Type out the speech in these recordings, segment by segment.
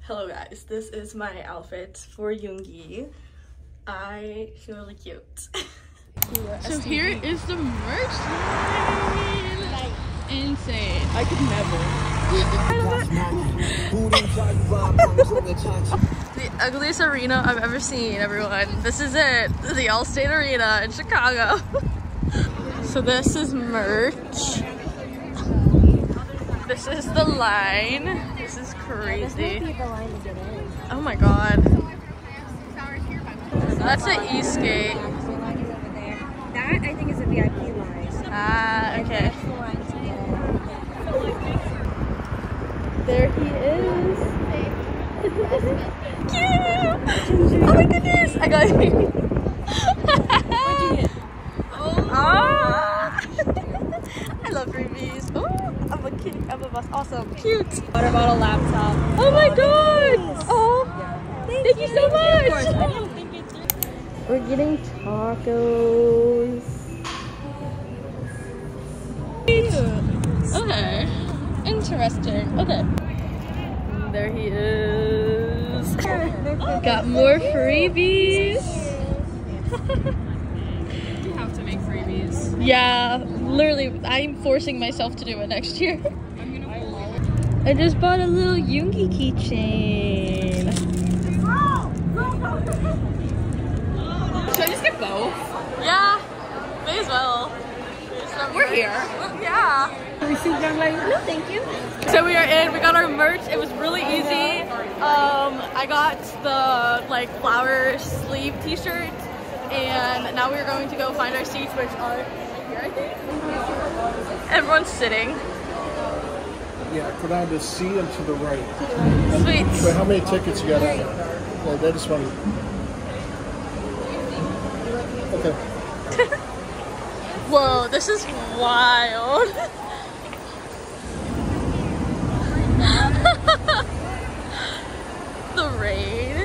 Hello guys, this is my outfit for Yoongi. I feel really cute. So here is the merch line. Insane. I could never. The ugliest arena I've ever seen, everyone. This is it. The Allstate Arena in Chicago. So this is merch. This is the line. This is crazy. This might be the line to get in. Oh my god. That's an Eastgate. That I think is a VIP line. Ah, okay. That's the line to get in. There he is. Cute! Oh my goodness! I got it. Oh! I love freebies. Oh, I'm a kid. I'm a boss. Awesome. Cute. Water bottle, laptop. Oh my god! Oh! Thank you so much! We're getting tacos. Okay. Interesting. Okay. There he is. Got more freebies. You have to make freebies. Yeah, literally, I'm forcing myself to do it next year. I just bought a little Yoongi keychain. Should I just get both? Yeah, may as well. We're here. Yeah. No, thank you. So we are in, we got our merch. It was really easy. I got the like flower sleeve t-shirt, and now we're going to go find our seats, which are here, I think. Everyone's sitting. Yeah, go down to C and to the right. Sweet. Wait, how many tickets you got? Yeah, they just want. Okay. Whoa, this is wild. The rain.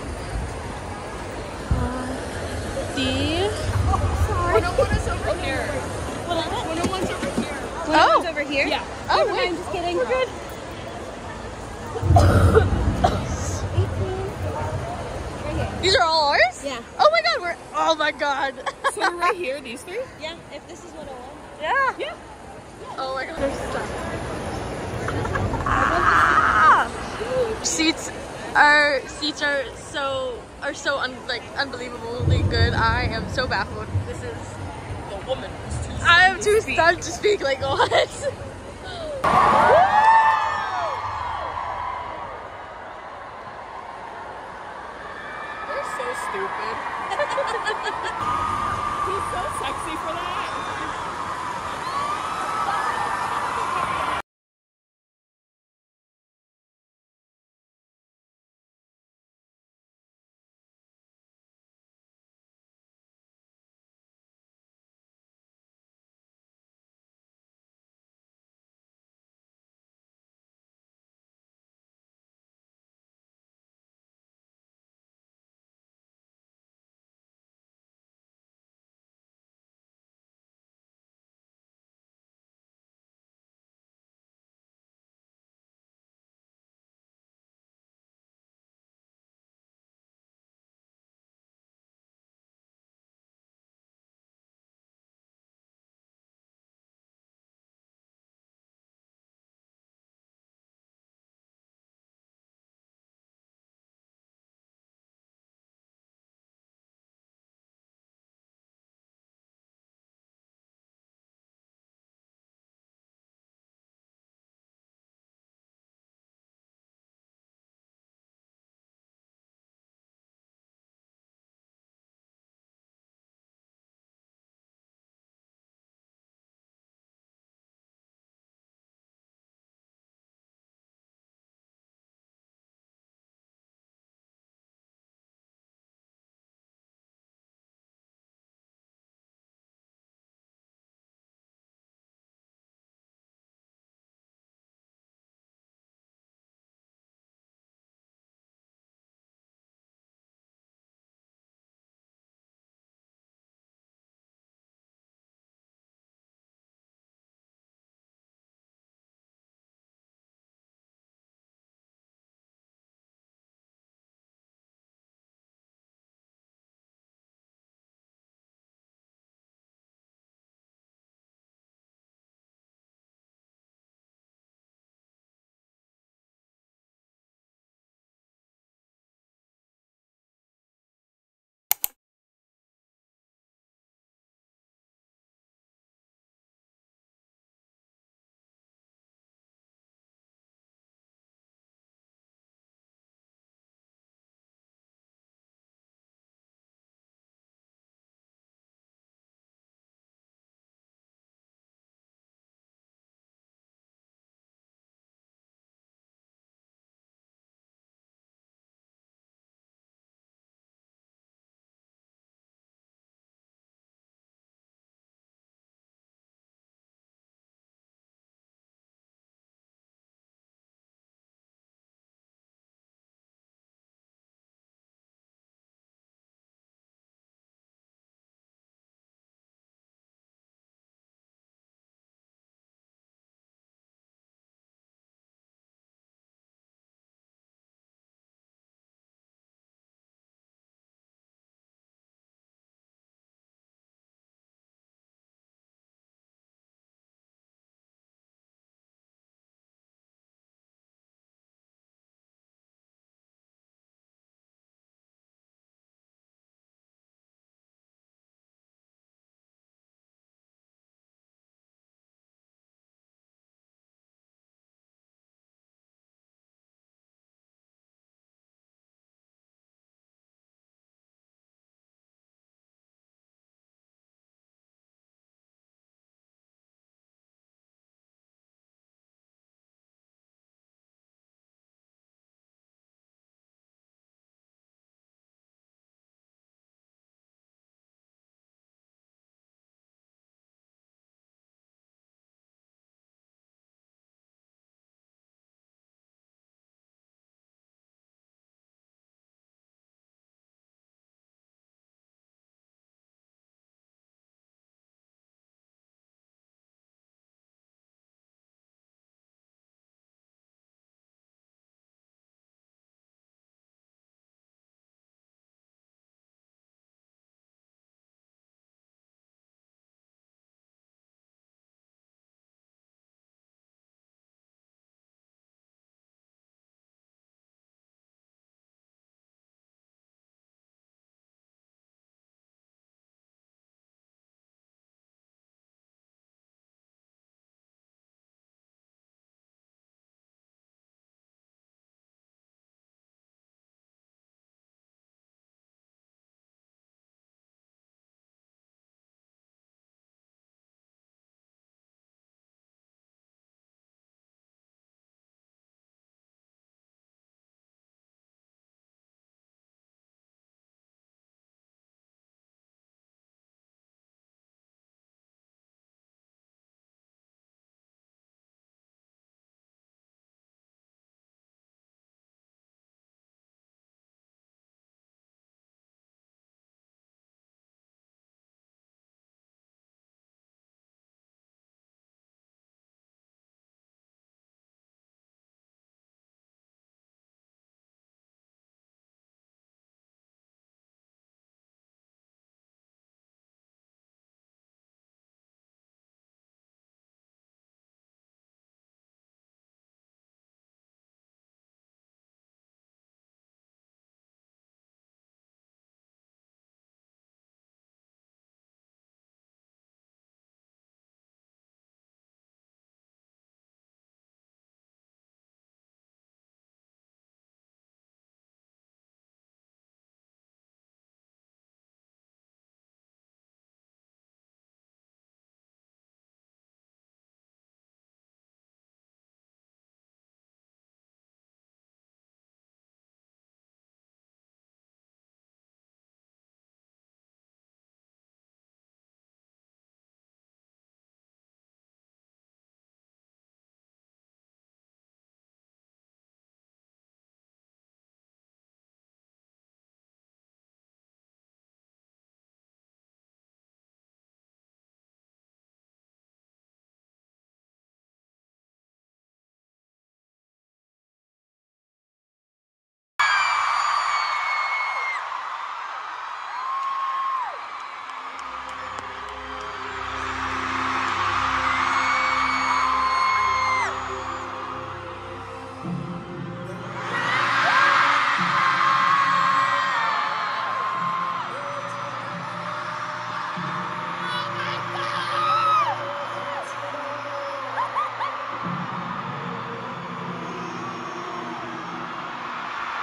One oh one is over here. 101's over here. Oh, Over here? Yeah. oh Never wait, mind, just kidding. we're good. These are all ours? Yeah. Oh my god, oh my god. So we're right here, these three? Yeah, if this is 101. Yeah. Yeah. Oh my god. They're stuck. Ah! Seats are so unbelievably good. I am so baffled. This is The woman is too I am too stunned to speak. Like what? We're so stupid. He's so sexy for that.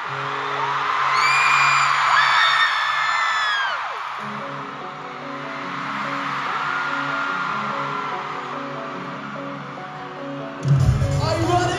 Are you ready?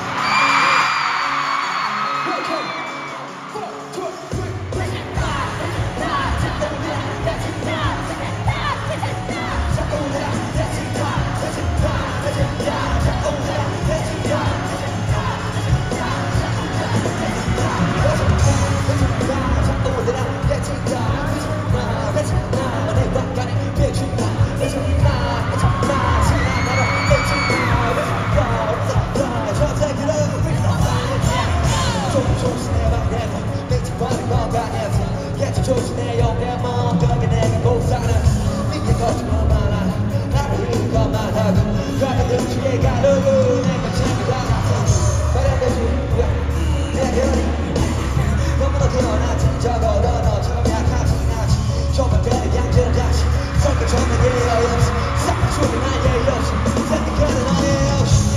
조심해 옆에 멍하게 내가 못 사는 네게 거짓말 많아 나를 잃은 것만 하고 가는 듯이 가려고 내가 챙겨다가 바람대지 내 별이 너무나 태어났지 적어도 너처럼 약하진 않지 조금들의 양절 다시 성격 좋은 예 없이 싹 죽은 나의 없이 생각하는 너의 없이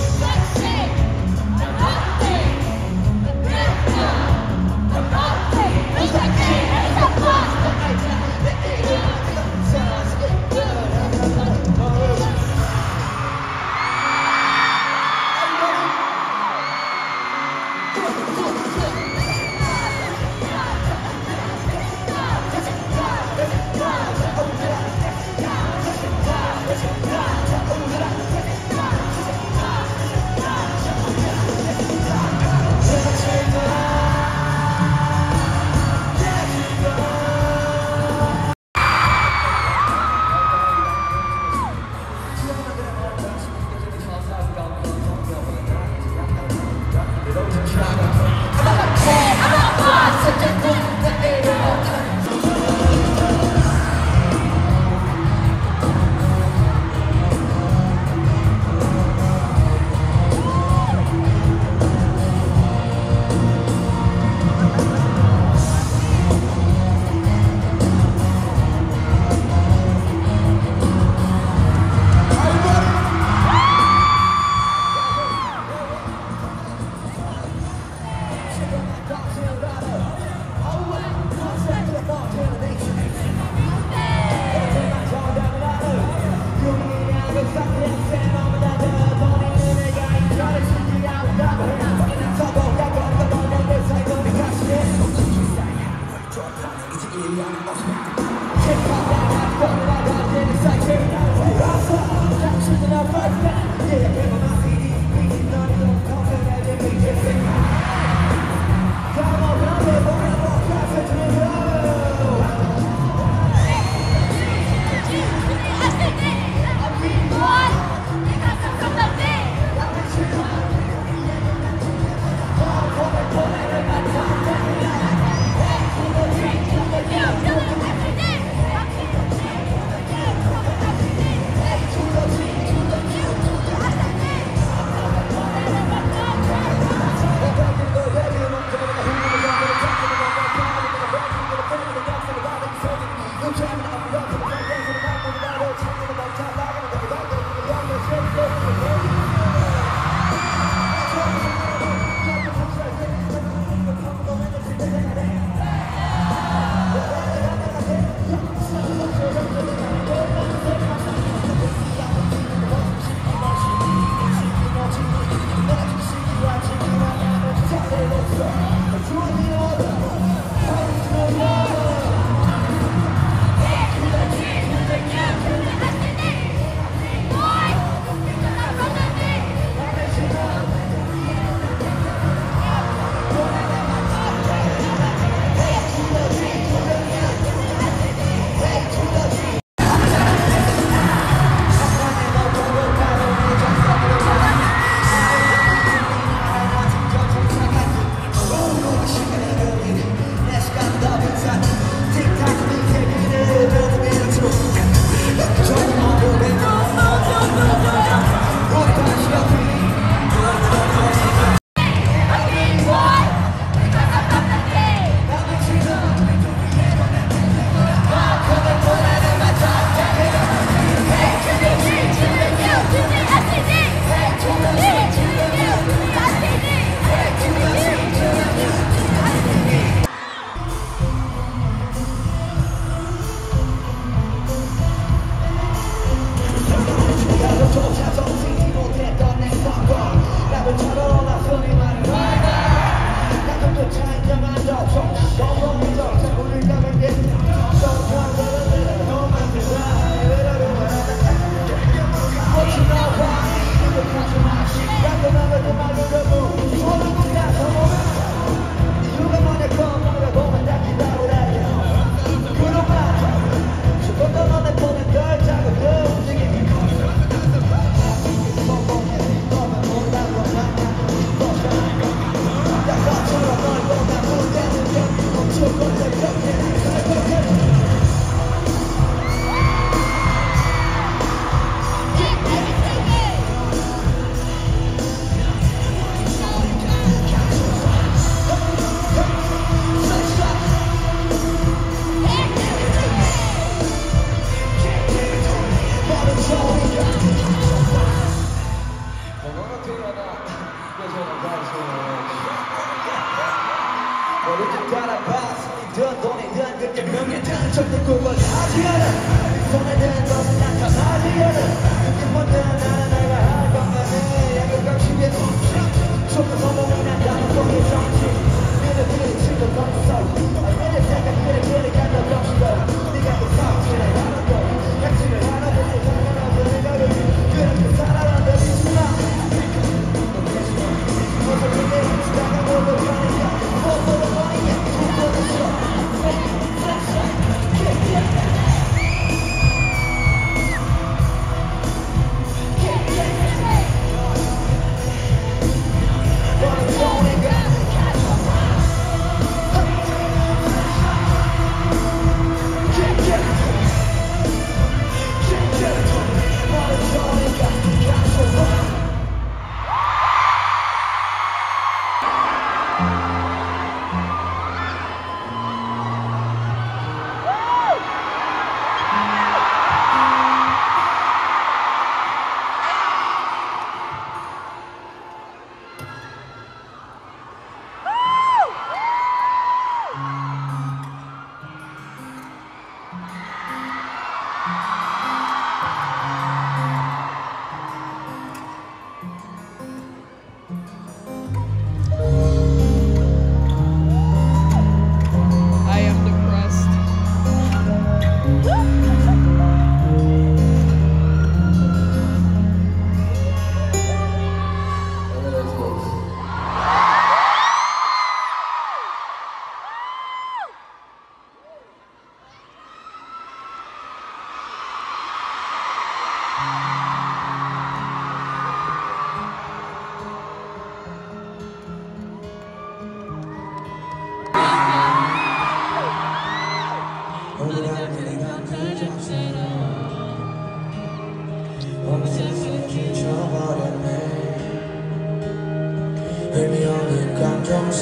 의미 없는 감정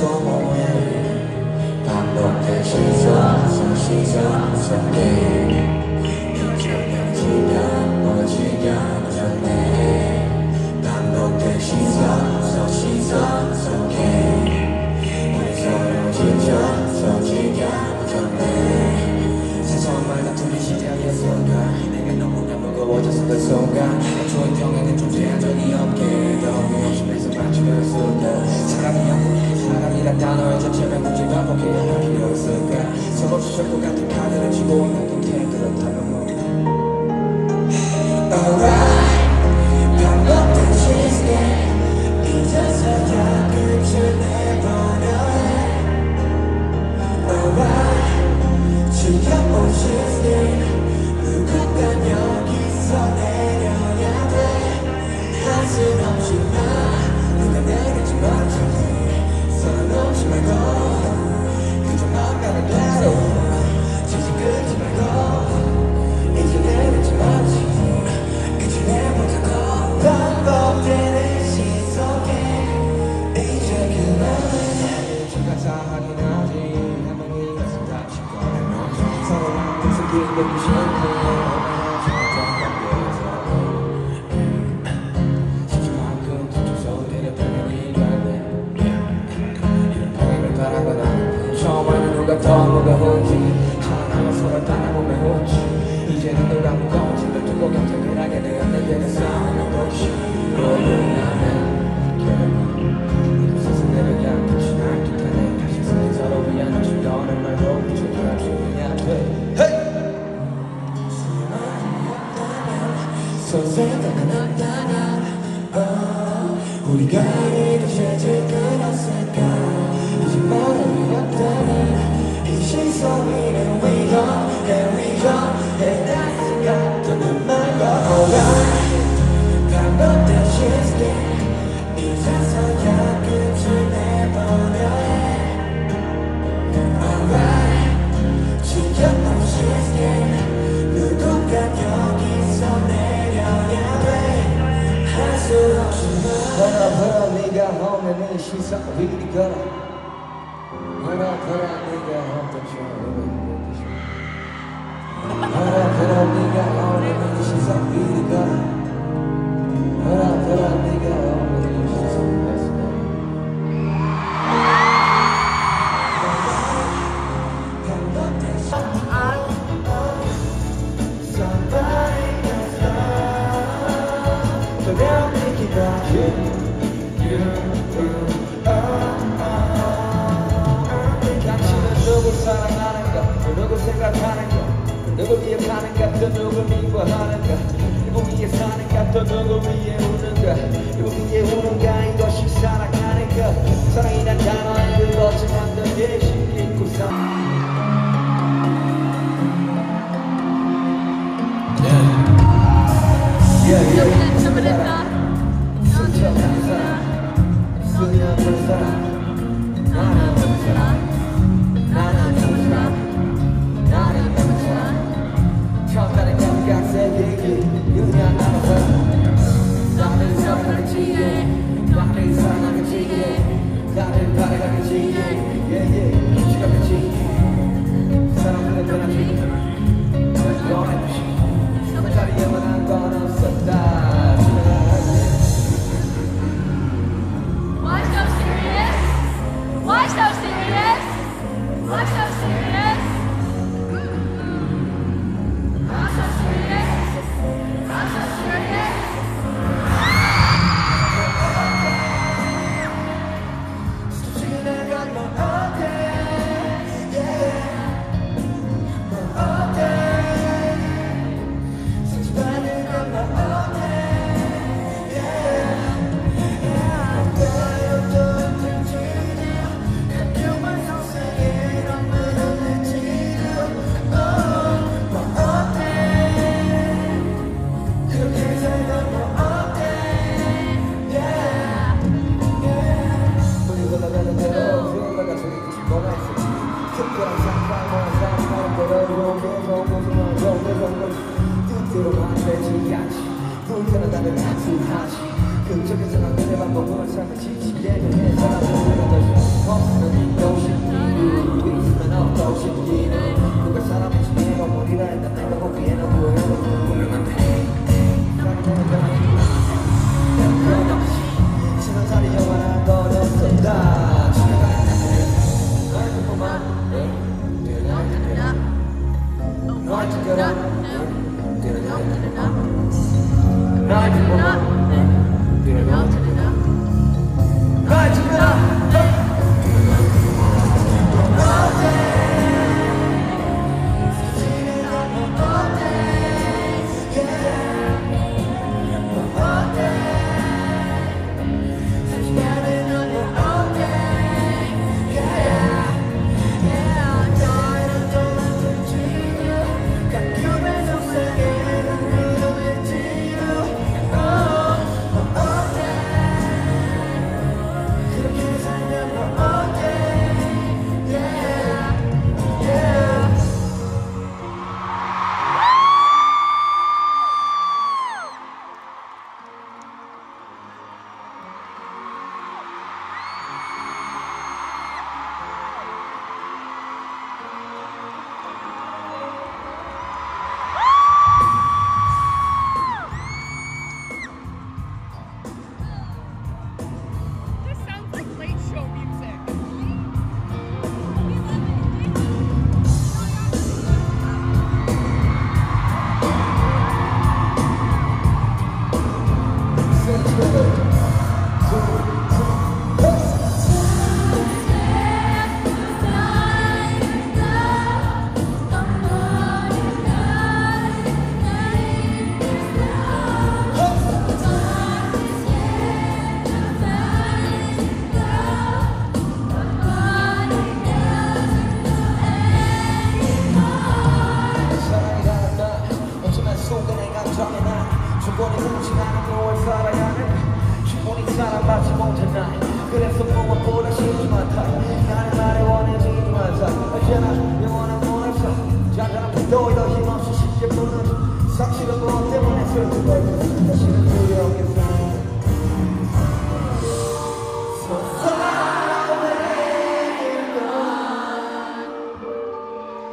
소모해 반복된 시선 속에 인정량 지면 멋지게 졌네 반복된 시선 속에 우리 서로 지쳐서 지겨 졌네 세상마다 둘이 시작했을까 내게 너무나 무거워져서 그 순간 애초에 평행은 존재한 적이 없게 더 의심해서 반죽했을까 사람이란 단어의 자체면 굳이 반복해야 할 필요 있을까 서없이 절도 같은 카드를 치고 있는 동태 그렇다면 뭐 Alright 반복된 시스템 잊어서 다 끝을 내버려해 Alright 지켜본 시스템 누군가 여기서 내려야 돼 한숨 없이 누가 내리지 말지 선 넘지 말고 그저 만나는 대로 지지 끊지 말고 이제 내리지 말지 이제 내보자고 반복되는 시속에 이제 그만해 중간사 확인하지 한번이 가슴 다치고 서로만 모습이 되고 싶네 뭐가 혼지 하나가 서로 따라보면 혼지 이제는 누가 무거워지면 두고 경쟁을 하게 되었는데 싸우는 것이 모르나면 결국 세상 내려가 끝이 날 듯하네 다시 생각은 없다냐 우리가 이래도 질질 끌었을까 이제 말함이 없다니 이 시선 위는 we go and we go and that's the God 또 눈만 alright 반복된 시스템 이제서야 끝을 내버려 해 alright 지겹던 시스템 누군가 여기서 내려야 해 할 수 없지만 걸어 네가 없는 이 시선 위를 걸어 걸어 네가 없던 걸어 네가 없는 이 시선 위를 걸어 걸어 네가 없는 이 시선 위를 걸어 당신은 누굴 사랑하는가 누굴 생각하는가 누굴 기억하는가 또 누굴 미워하는가 누굴 위해 사는가 또 누굴 위해 우는가 누굴 위해 우는가 이것이 사랑하는가 사랑이란 단어에 그렇지만 더 예식 있고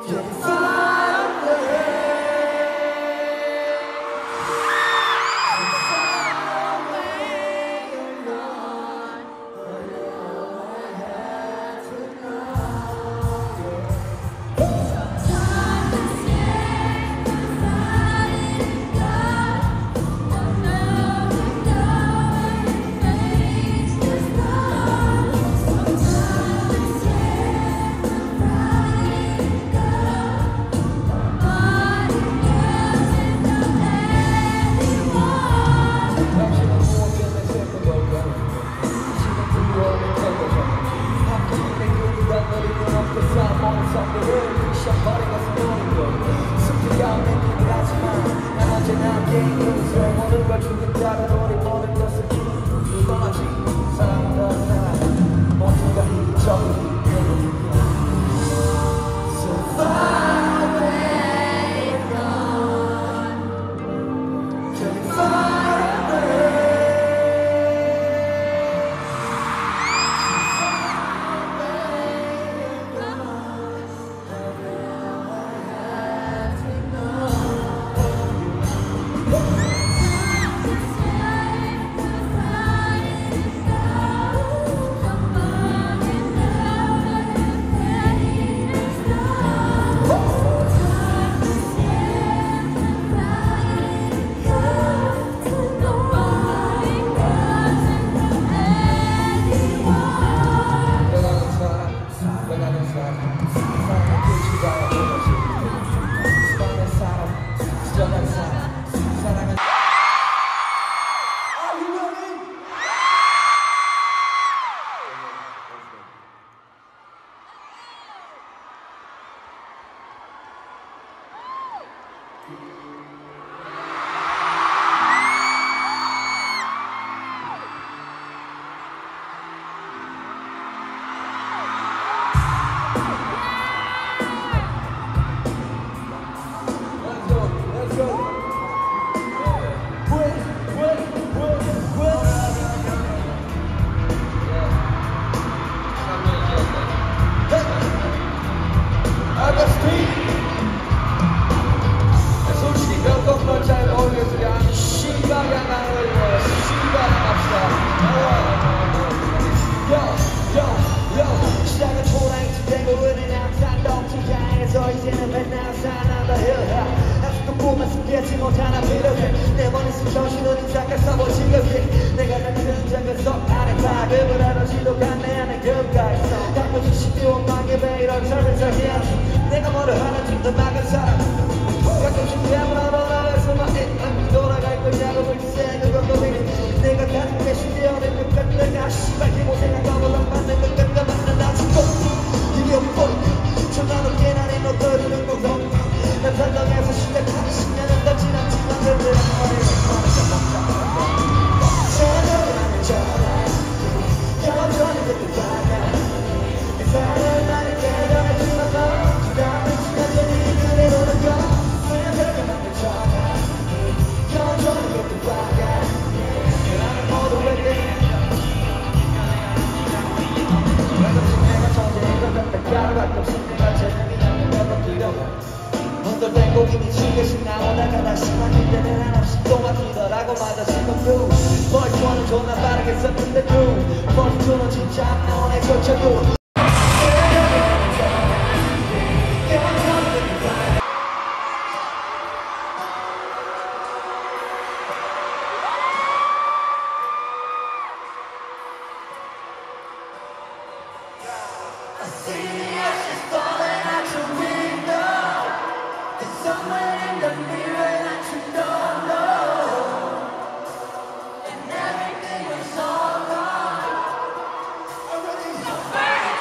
Burn!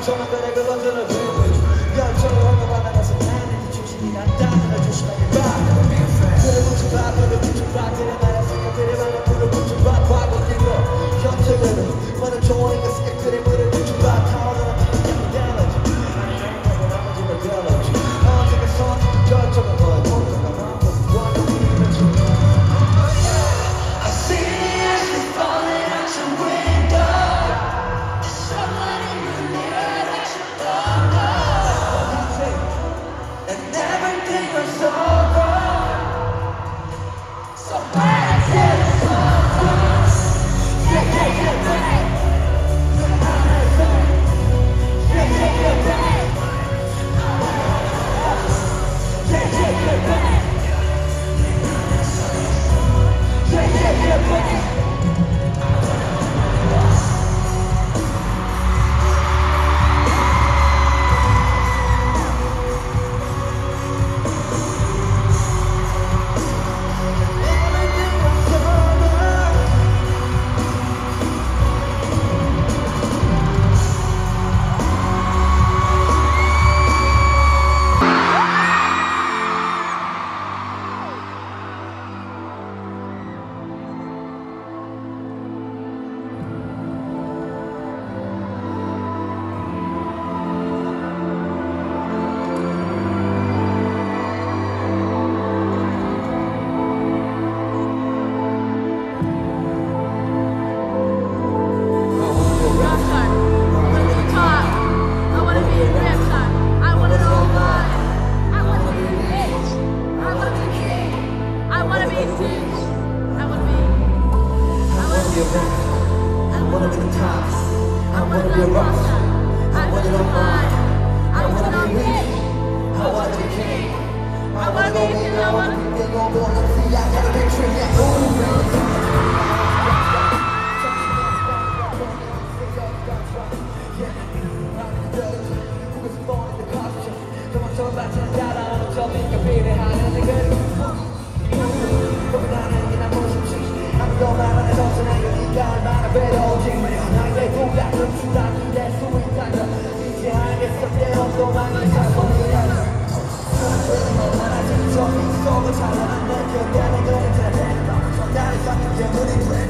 조만간에 그것들을 열정을 허가받아서 나는 중심이 난다는 걸 조심하게 봐 그를 붙여봐 그를 붙여봐 그래 말한 생각들을 말한 불을 붙여봐 과거들로 현재들을 너는 좋아하는 그 생각들의 물을 붙여봐 타오르는 피는 달라져 나머지는 달라져 언제가 선택 결정은 너의 본성과 마음과 원하는 이런 I see ashes falling out your window There's someone in the mirror that you don't know And everything was over So bad I said it's over Yeah, yeah, yeah, right Yeah, yeah, yeah, right Yeah, yeah, yeah, right Yeah, yeah, yeah, right 나를 닦은 게 눈이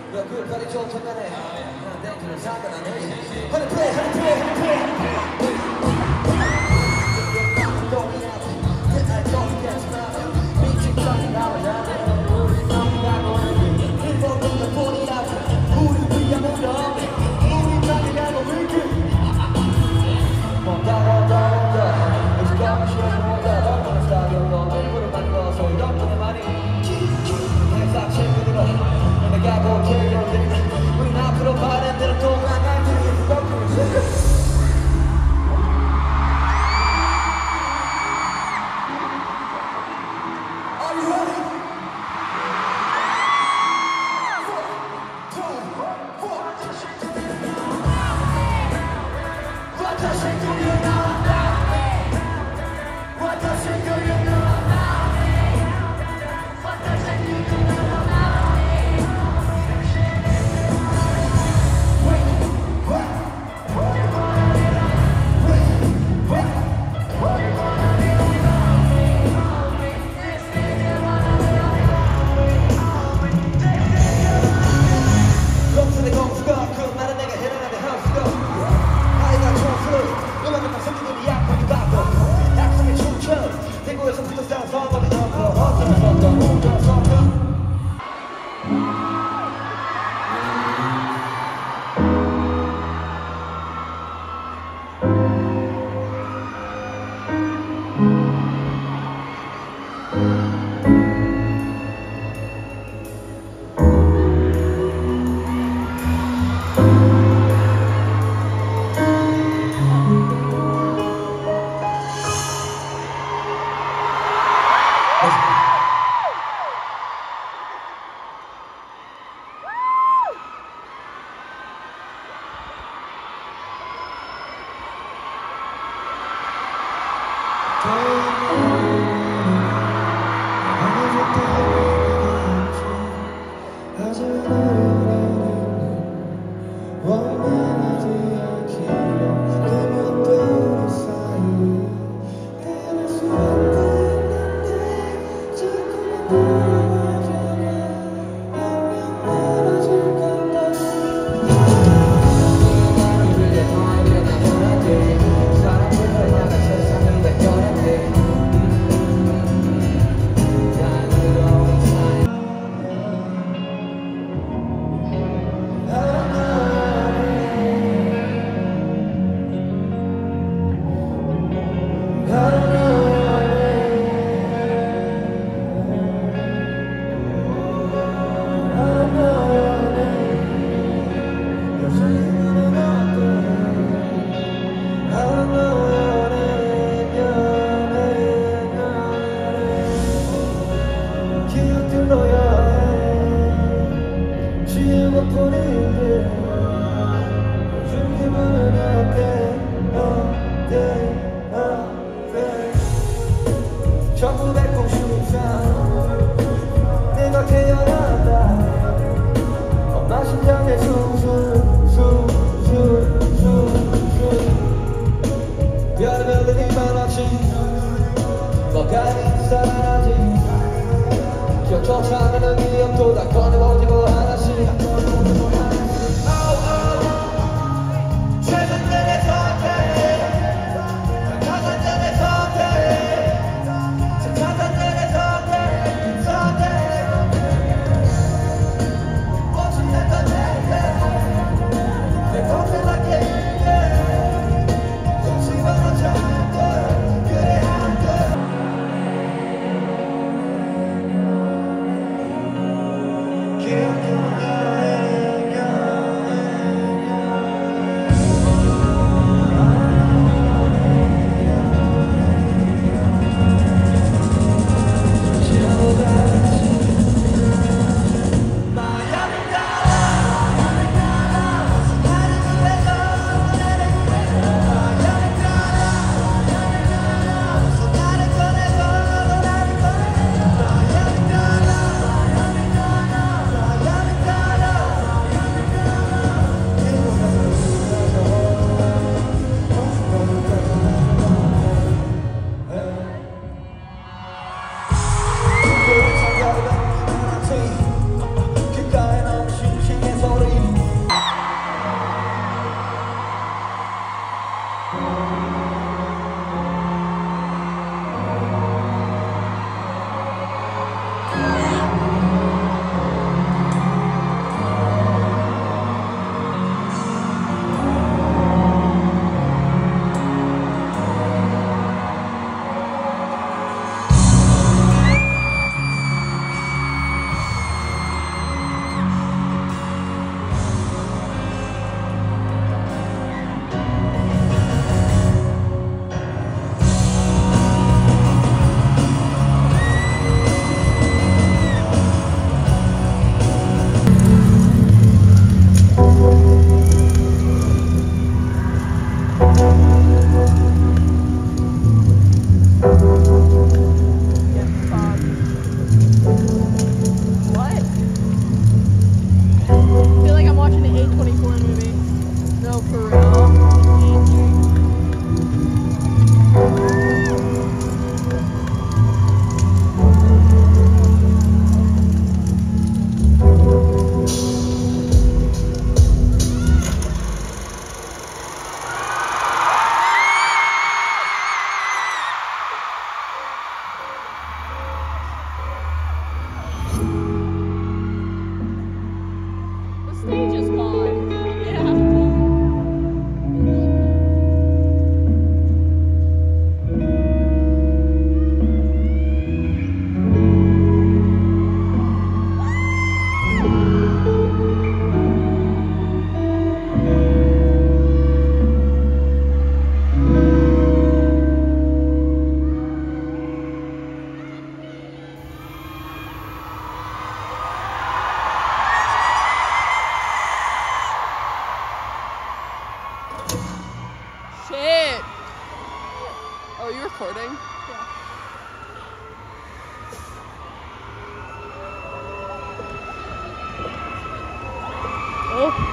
끝까지 쫓아가네 난 땡기는 상관하네 하늘 플레이 하늘 플레이 하늘 플레이 똥이 앞에 그날 똥이 됐으면 미친놈이 나와야 우리 너무 가고 일본 동네 폰이 앞에 우리 위한 무덤 우리 땅에 가고 위기 뭔가 it's got me 싫어서 뭔가 덕분에 스타일로 얼굴을 만들어서 덕분에 많이 행사 친구들아 내가 못해 우린 앞으로 바른 대로 동안할 테니 덕분에 Are you ready? 1, 2, 4 私という名は私という名は롱슨의 공수가 그 말은 내가 해라는데 하우스가 아이가 총수 음악은 다 새끼들이 약하게 받고 약속의 춤춰 대구에서 붙어 싸운 성업이 넘고 어쩌면서 또 혼자서 내가 태어났다 엄마 심장에 별별들이 많았지 뭐가니 살아나지 기억조차는 기억도 다 꺼내보지고 하나씩 최선들의 선택 가산점의 선택 가산점의 선택 멋진 내 선택 내 선택할게 For real. Stage is gone. Yeah. Shit. Oh, are you recording? Yeah. Oh.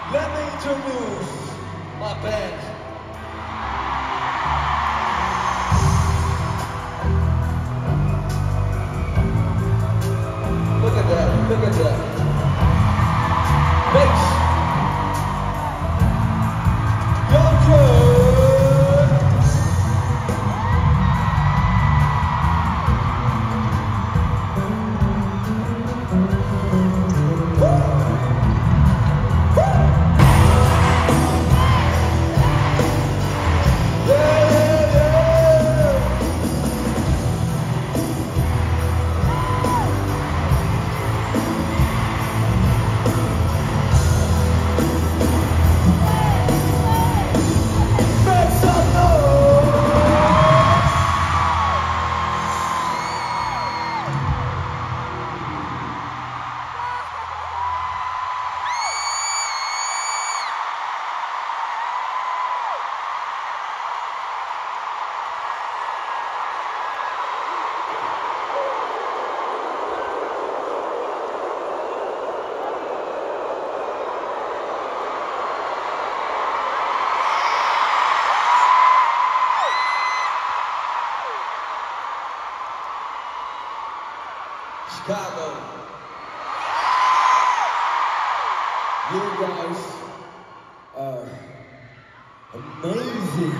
Let me introduce my band. Look at that, look at that. Bass. Young Chicago. You guys are amazing.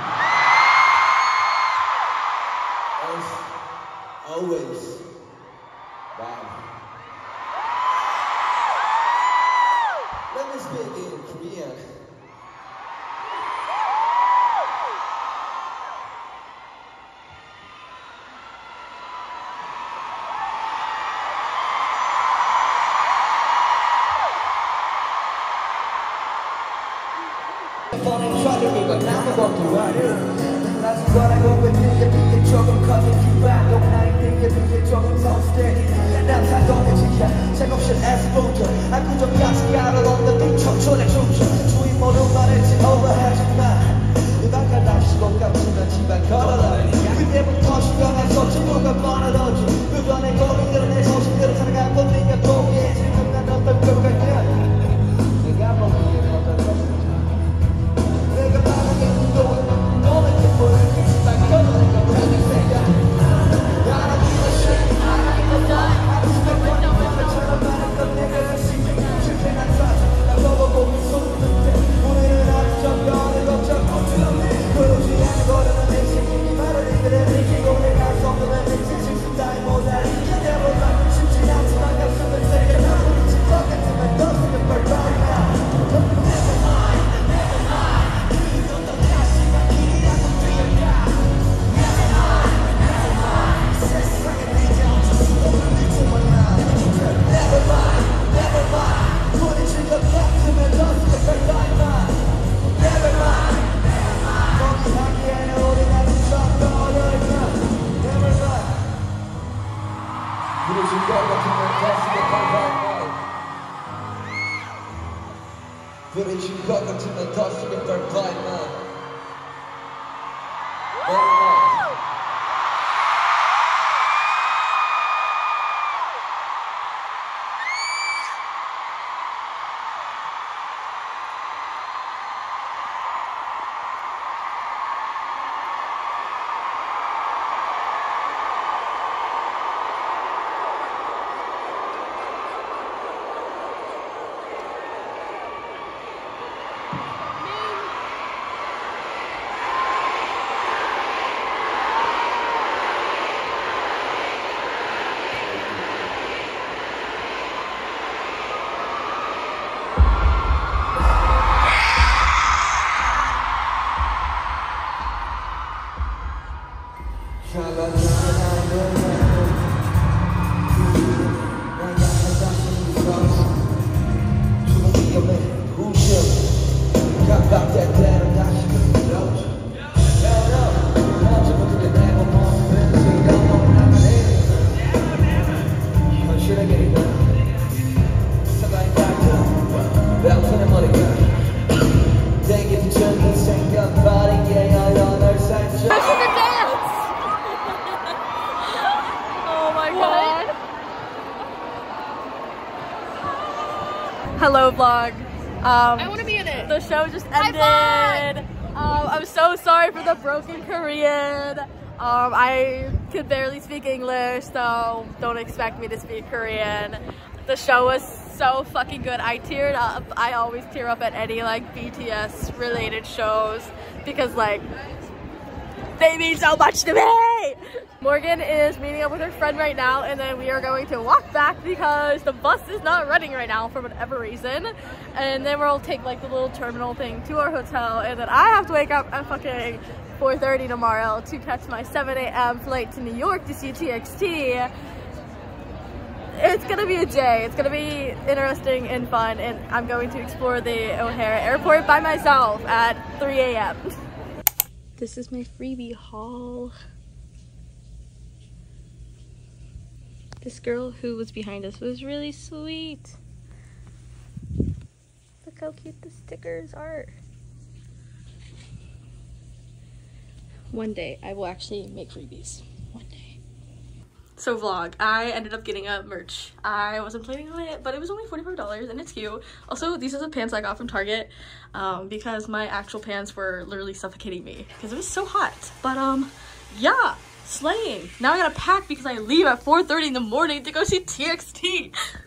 As always. Wow. Let me speak in Korean. Falling trouble, but now I'm going to run it. That's what I go with you, you 조금 커진 기반 또 나이든 you 조금 더 steady. 난 사고는 지야, 색없이 에스포터. 압구정 가스가를 없는 네 청춘의 춤춰. 주인 모두 말했지 over하지 마. 음악가 납시고 깜찍한 집안 걸어라. 그때부터 신경해서 친구가 뻔하더지. 그전에 고민들은 내 소식들을 살아가고 네가 보기에 지금 난 어떤 것 같냐. 내가 보기엔 어떤 것인지. 내가 말하게 운동은 너는 기쁨을 기침만 걸어낸 것 같은 생각. 알아보고 싶어 알아보고 싶어 너처럼 많은 건 내가 신경 실패한 사실 나 보고 손을 들 우리는 아주 정변을 걱정 그러지 않은 거라는 내 생각이 말을 이들의 느끼고 내가 성공한 내 지식 따위 못해 내보다 쉽지 않지만 가슴을 세게 나도 미칠 것 같지만 너 생각 벌벌이야 부딪힌 것 같으면 더 세게 벌벌이나 Hello vlog. I want to be in it. The show just ended. I'm so sorry for the broken Korean. I could barely speak English, so don't expect me to speak Korean. The show was so fucking good. I teared up. I always tear up at any like BTS related shows because like they mean so much to me. Morgan is meeting up with her friend right now, and then we are going to walk back because the bus is not running right now for whatever reason. And then we'll take like the little terminal thing to our hotel, and then I have to wake up at fucking 4:30 tomorrow to catch my 7 a.m. flight to New York to see TXT. It's gonna be a day. It's gonna be interesting and fun, and I'm going to explore the O'Hare Airport by myself at 3 a.m. This is my freebie haul. This girl who was behind us was really sweet. Look how cute the stickers are. One day I will actually make freebies. One day. So vlog, I ended up getting a merch. I wasn't planning on it, but it was only $45 and it's cute. Also, these are the pants I got from Target because my actual pants were literally suffocating me because it was so hot. But yeah, slaying. Now I gotta pack because I leave at 4:30 in the morning to go see TXT.